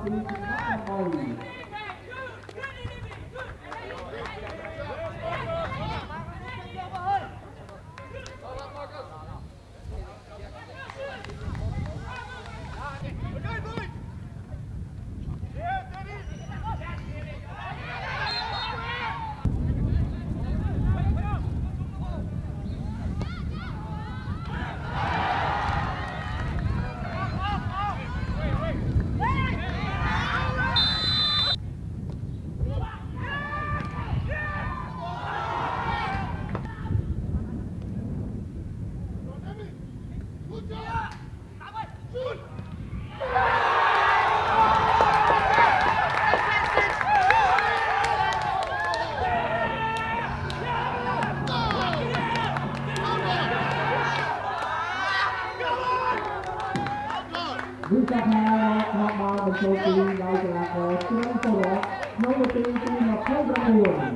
Vì các nhà họ bao một số tiền đào cho lạc ở trường số đó nó một tiền học không ra nguồn.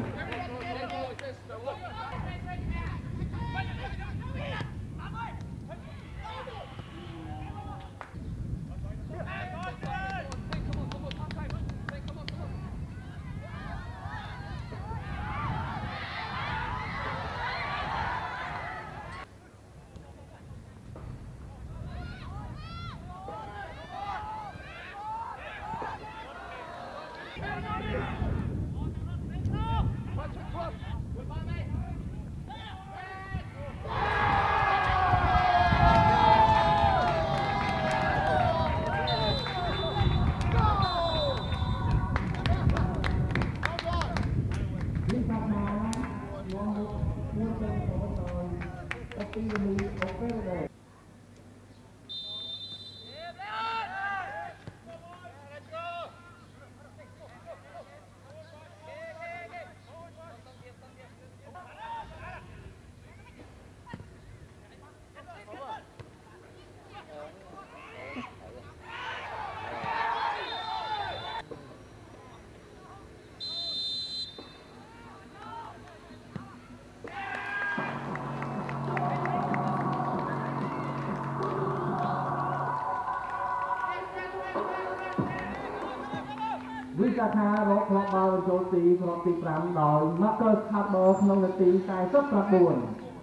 Vì các nhà họ bao một số tiền học tỷ phạm đòi Marcus Harper không được tỷ tài rất là buồn.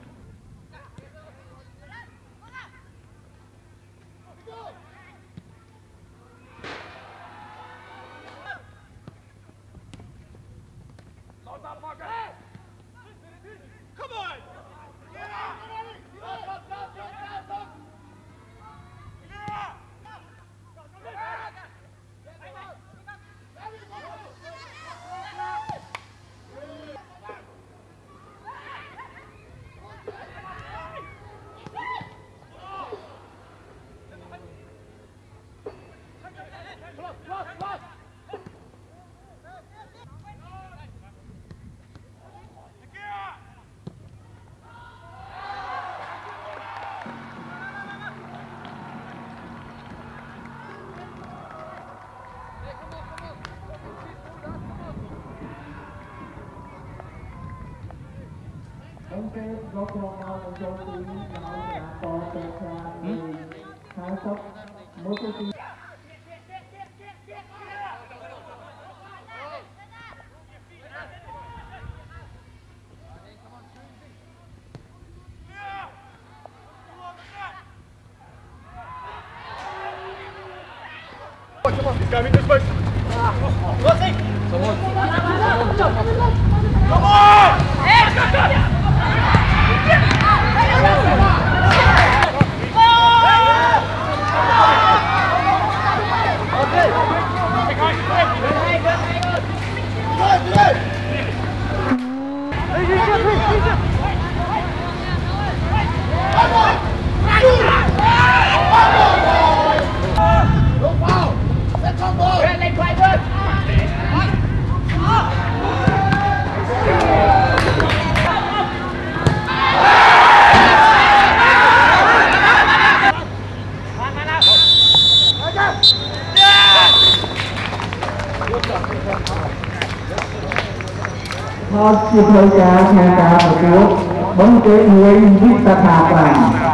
Ông kết có con nào một số tiền nào là có tên ra hai sốc mỗi số tiền. Come in this way. Go see. Someone. Come on. Hey, go. Họ chỉ thời gian một cuộc bóng kế người viết ta thả rằng